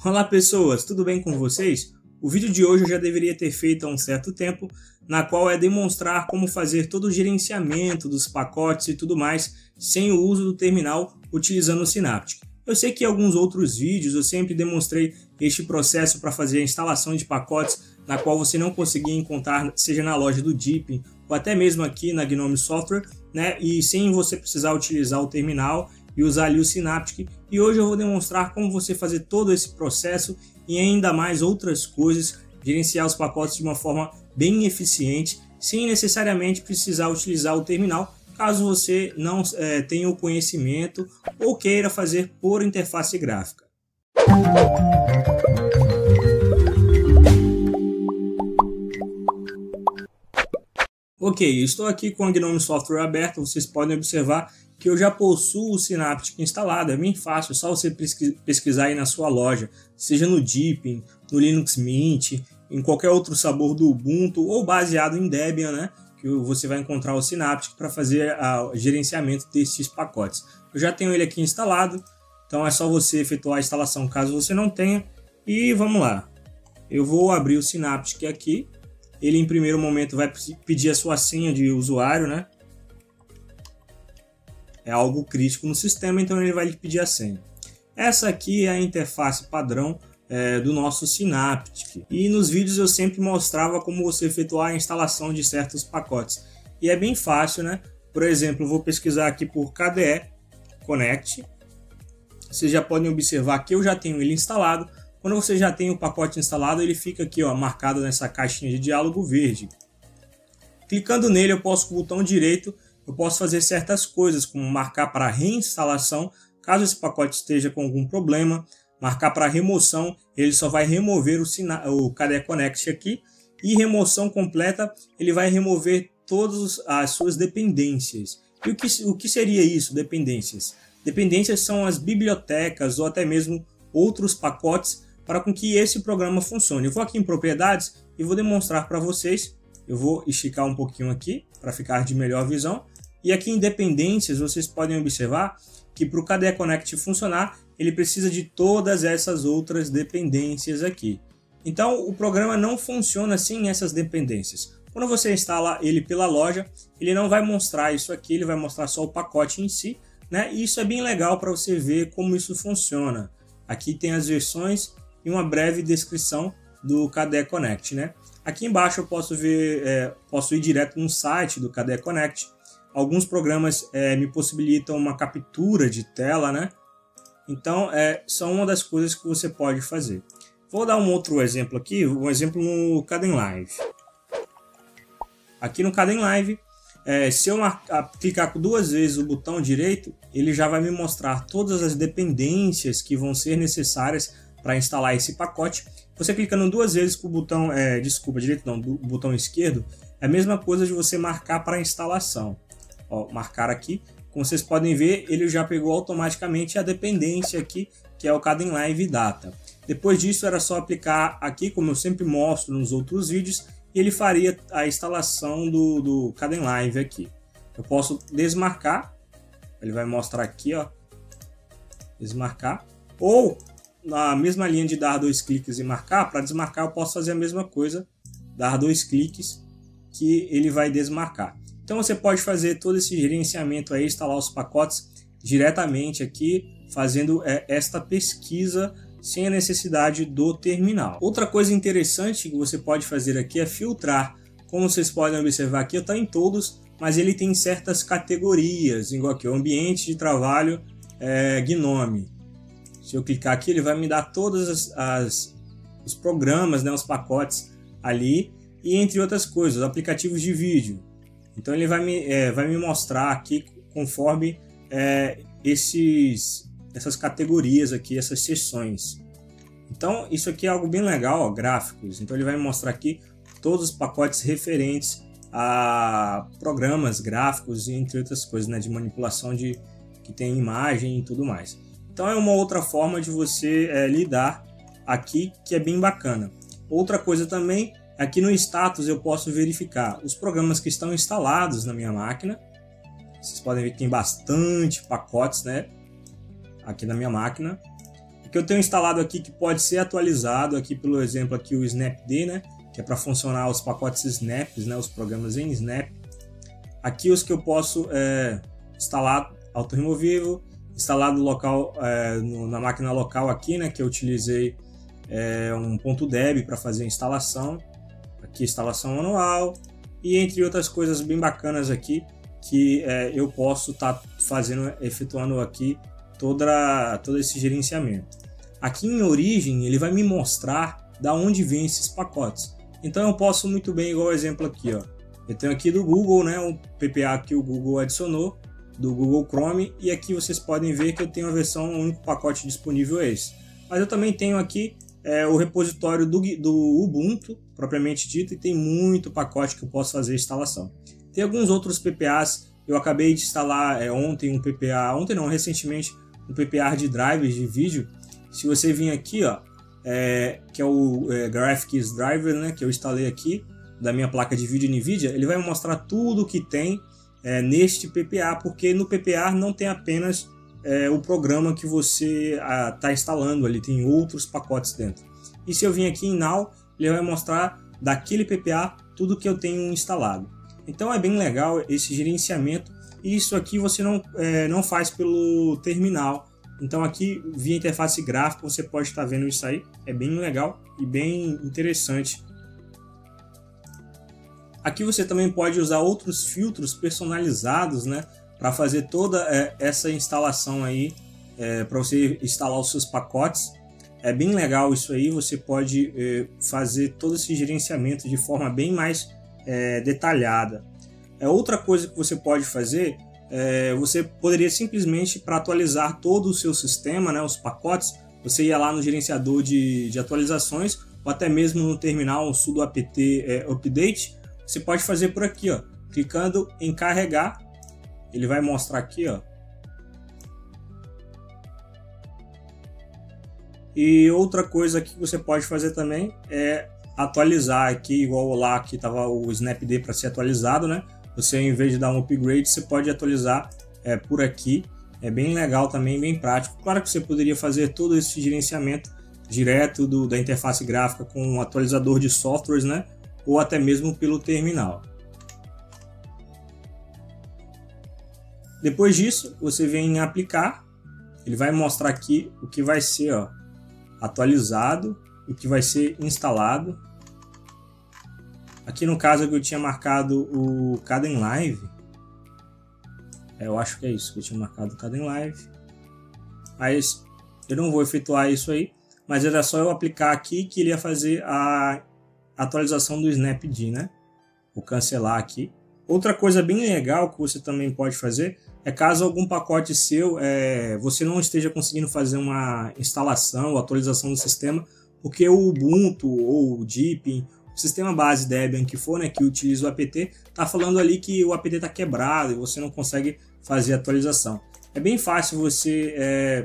Olá pessoas, tudo bem com vocês? O vídeo de hoje eu já deveria ter feito há um certo tempo, na qual é demonstrar como fazer todo o gerenciamento dos pacotes e tudo mais sem o uso do terminal utilizando o Synaptic. Eu sei que em alguns outros vídeos eu sempre demonstrei este processo para fazer a instalação de pacotes na qual você não conseguia encontrar, seja na loja do Deepin ou até mesmo aqui na Gnome Software, né? E sem você precisar utilizar o terminal e usar ali o Synaptic. E hoje eu vou demonstrar como você fazer todo esse processo e ainda mais outras coisas, gerenciar os pacotes de uma forma bem eficiente, sem necessariamente precisar utilizar o terminal, caso você não tenha o conhecimento ou queira fazer por interface gráfica. Ok, estou aqui com a Gnome Software aberta, vocês podem observar que eu já possuo o Synaptic instalado, é bem fácil, é só você pesquisar aí na sua loja, seja no Deepin, no Linux Mint, em qualquer outro sabor do Ubuntu ou baseado em Debian, né? Que você vai encontrar o Synaptic para fazer o gerenciamento desses pacotes. Eu já tenho ele aqui instalado, então é só você efetuar a instalação caso você não tenha. E vamos lá, eu vou abrir o Synaptic aqui. Ele em primeiro momento vai pedir a sua senha de usuário, né? É algo crítico no sistema, então ele vai lhe pedir a senha. Essa aqui é a interface padrão do nosso Synaptic. E nos vídeos eu sempre mostrava como você efetuar a instalação de certos pacotes. E é bem fácil, né? Por exemplo, eu vou pesquisar aqui por KDE Connect. Vocês já podem observar que eu já tenho ele instalado. Quando você já tem o pacote instalado, ele fica aqui, ó, marcado nessa caixinha de diálogo verde. Clicando nele, eu posso com o botão direito, eu posso fazer certas coisas, como marcar para reinstalação, caso esse pacote esteja com algum problema, marcar para remoção, ele só vai remover o KDE Connect aqui, e remoção completa, ele vai remover todas as suas dependências. E o que seria isso, dependências? Dependências são as bibliotecas ou até mesmo outros pacotes para com que esse programa funcione. Eu vou aqui em propriedades e vou demonstrar para vocês. Eu vou esticar um pouquinho aqui para ficar de melhor visão. E aqui em dependências vocês podem observar que para o KDE Connect funcionar, ele precisa de todas essas outras dependências aqui. Então o programa não funciona sem essas dependências. Quando você instala ele pela loja, ele não vai mostrar isso aqui, ele vai mostrar só o pacote em si, né? E isso é bem legal para você ver como isso funciona. Aqui tem as versões e uma breve descrição do KDE Connect, né? Aqui embaixo eu posso ver, posso ir direto no site do KDE Connect. Alguns programas me possibilitam uma captura de tela, né? Então, são uma das coisas que você pode fazer. Vou dar um outro exemplo aqui, um exemplo no Kdenlive. Aqui no Kdenlive, se eu clicar duas vezes o botão direito, ele já vai me mostrar todas as dependências que vão ser necessárias para instalar esse pacote. Você clicando duas vezes com o botão, direito não, do botão esquerdo, é a mesma coisa de você marcar para instalação. Ó, marcar aqui, como vocês podem ver, ele já pegou automaticamente a dependência aqui, que é o Kdenlive Data. Depois disso era só aplicar aqui, como eu sempre mostro nos outros vídeos, e ele faria a instalação do Kdenlive aqui. Eu posso desmarcar, ele vai mostrar aqui, ó, desmarcar, ou na mesma linha de dar dois cliques e marcar, para desmarcar eu posso fazer a mesma coisa, dar dois cliques que ele vai desmarcar. Então você pode fazer todo esse gerenciamento aí, instalar os pacotes diretamente aqui, fazendo esta pesquisa sem a necessidade do terminal. Outra coisa interessante que você pode fazer aqui é filtrar. Como vocês podem observar aqui, está em todos, mas ele tem certas categorias, igual aqui, o ambiente de trabalho Gnome. Se eu clicar aqui, ele vai me dar todos os programas, né, os pacotes ali, e entre outras coisas, aplicativos de vídeo. Então ele vai me mostrar aqui conforme essas categorias aqui, essas seções. Então isso aqui é algo bem legal, ó, gráficos. Então ele vai me mostrar aqui todos os pacotes referentes a programas gráficos, entre outras coisas, né, de manipulação que tem imagem e tudo mais. Então é uma outra forma de você lidar aqui, que é bem bacana. Outra coisa também, aqui no status eu posso verificar os programas que estão instalados na minha máquina. Vocês podem ver que tem bastante pacotes, né, aqui na minha máquina. que eu tenho instalado aqui que pode ser atualizado aqui, pelo exemplo aqui o Snapd, né, que é para funcionar os pacotes Snaps, né, os programas em Snap. Aqui os que eu posso instalar auto-removível, instalado local na máquina local aqui, né, que eu utilizei um .deb para fazer a instalação. Aqui instalação manual e entre outras coisas bem bacanas aqui que eu posso estar efetuando aqui todo esse gerenciamento. Aqui em origem ele vai me mostrar da onde vem esses pacotes. Então eu posso muito bem, igual o exemplo aqui, ó. Eu tenho aqui do Google, né, um PPA que o Google adicionou, do Google Chrome, e aqui vocês podem ver que eu tenho a versão, o único pacote disponível é esse. Mas eu também tenho aqui o repositório do Ubuntu, propriamente dito, e tem muito pacote que eu posso fazer instalação. Tem alguns outros PPAs, eu acabei de instalar ontem um PPA, recentemente, um PPA de drivers de vídeo. Se você vir aqui, ó, que é o Graphics Driver, né, que eu instalei aqui, da minha placa de vídeo NVIDIA, ele vai mostrar tudo que tem neste PPA, porque no PPA não tem apenas o programa que você está instalando, ali tem outros pacotes dentro. E se eu vir aqui em Now, ele vai mostrar daquele PPA tudo que eu tenho instalado. Então é bem legal esse gerenciamento, e isso aqui você não faz pelo terminal. Então aqui via interface gráfica você pode estar vendo isso aí, é bem legal e bem interessante. Aqui você também pode usar outros filtros personalizados, né, para fazer toda essa instalação aí, para você instalar os seus pacotes. É bem legal isso aí, você pode fazer todo esse gerenciamento de forma bem mais detalhada. Outra coisa que você pode fazer, você poderia simplesmente, para atualizar todo o seu sistema, né, os pacotes, você ia lá no gerenciador de atualizações, ou até mesmo no terminal sudo apt update. Você pode fazer por aqui, ó, clicando em carregar, ele vai mostrar aqui, ó. E outra coisa que você pode fazer também é atualizar aqui, igual lá que estava o Snapd para ser atualizado, né? Você, em vez de dar um upgrade, você pode atualizar por aqui. É bem legal também, bem prático. Claro que você poderia fazer todo esse gerenciamento direto da interface gráfica com um atualizador de softwares, né? Ou até mesmo pelo terminal. Depois disso, você vem em aplicar, ele vai mostrar aqui o que vai ser, ó, atualizado, o que vai ser instalado. Aqui no caso que eu tinha marcado o Kdenlive, eu acho que é isso que eu tinha marcado o Kdenlive, mas eu não vou efetuar isso aí, mas era só eu aplicar aqui que ele ia fazer a atualização do Snapd, né? Vou cancelar aqui. Outra coisa bem legal que você também pode fazer é, caso algum pacote seu você não esteja conseguindo fazer uma instalação ou atualização do sistema, porque o Ubuntu ou o Deepin, o sistema base Debian que for, né, que utiliza o apt, está falando ali que o apt está quebrado e você não consegue fazer a atualização. É bem fácil você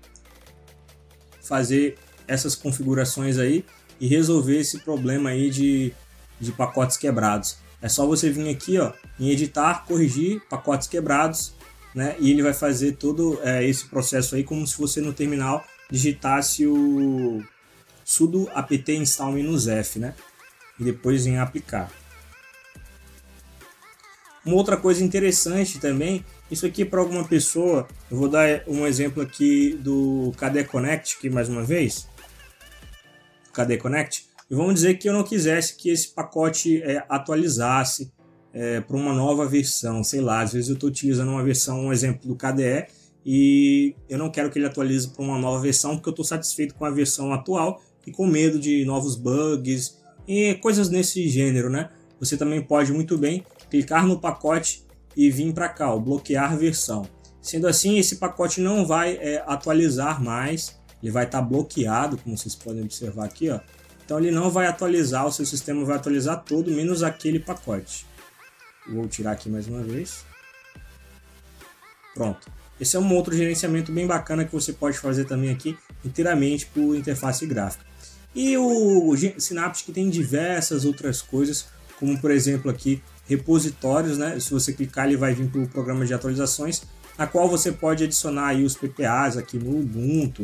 fazer essas configurações aí e resolver esse problema aí de pacotes quebrados. É só você vir aqui, ó, em editar, corrigir pacotes quebrados, né, e ele vai fazer todo esse processo aí como se você no terminal digitasse o sudo apt install -f, né, e depois em aplicar. Uma outra coisa interessante também, isso aqui para alguma pessoa, eu vou dar um exemplo aqui do KDE Connect, aqui mais uma vez. KDE Connect, e vamos dizer que eu não quisesse que esse pacote atualizasse para uma nova versão, sei lá, às vezes eu estou utilizando uma versão, um exemplo do KDE, e eu não quero que ele atualize para uma nova versão, porque eu estou satisfeito com a versão atual e com medo de novos bugs e coisas nesse gênero, né? Você também pode muito bem clicar no pacote e vir para cá, ó, bloquear versão. Sendo assim, esse pacote não vai atualizar mais, ele vai estar bloqueado, como vocês podem observar aqui, ó. Então ele não vai atualizar, o seu sistema vai atualizar todo, menos aquele pacote. Vou tirar aqui mais uma vez. Pronto. Esse é um outro gerenciamento bem bacana que você pode fazer também aqui inteiramente por interface gráfica. E o Synaptic tem diversas outras coisas, como por exemplo aqui repositórios, né? Se você clicar ele vai vir para o programa de atualizações, na qual você pode adicionar aí os PPAs aqui no Ubuntu,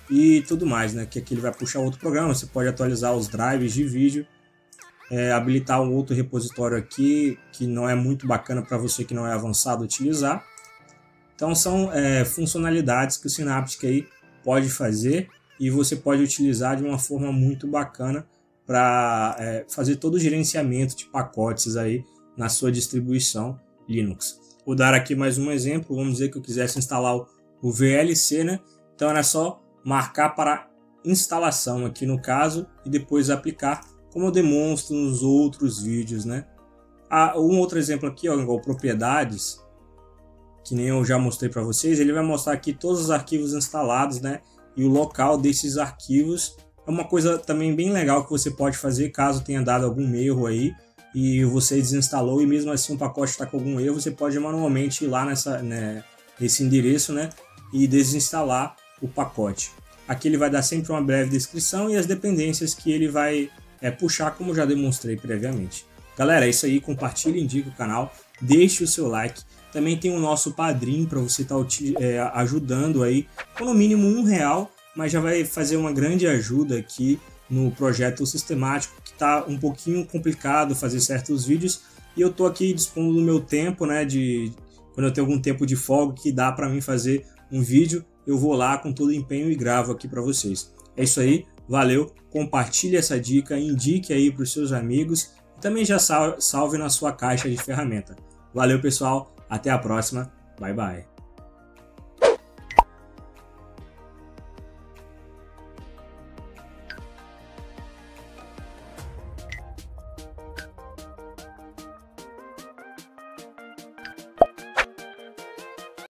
e tudo mais, né? Que aqui ele vai puxar outro programa, você pode atualizar os drives de vídeo, habilitar um outro repositório aqui, que não é muito bacana para você que não é avançado utilizar. Então são funcionalidades que o Synaptic aí pode fazer e você pode utilizar de uma forma muito bacana para fazer todo o gerenciamento de pacotes aí na sua distribuição Linux. Vou dar aqui mais um exemplo, vamos dizer que eu quisesse instalar o VLC, né? Então era só marcar para instalação aqui no caso e depois aplicar, como eu demonstro nos outros vídeos, né? Um outro exemplo aqui, ó, igual propriedades, que nem eu já mostrei para vocês, ele vai mostrar aqui todos os arquivos instalados, né? E o local desses arquivos. É uma coisa também bem legal que você pode fazer caso tenha dado algum erro aí e você desinstalou e mesmo assim o pacote está com algum erro, você pode manualmente ir lá nesse endereço, né? E desinstalar o pacote. Aqui ele vai dar sempre uma breve descrição e as dependências que ele vai puxar, como já demonstrei previamente. Galera, é isso aí, compartilhe, indique o canal, deixe o seu like. Também tem o nosso padrinho para você estar ajudando aí, com no mínimo R$1, mas já vai fazer uma grande ajuda aqui no projeto sistemático, que está um pouquinho complicado fazer certos vídeos. E eu estou aqui dispondo do meu tempo, né, quando eu tenho algum tempo de folga que dá para mim fazer um vídeo, eu vou lá com todo empenho e gravo aqui para vocês. É isso aí, valeu, compartilhe essa dica, indique aí para os seus amigos e também já salve na sua caixa de ferramenta. Valeu pessoal, até a próxima, bye bye.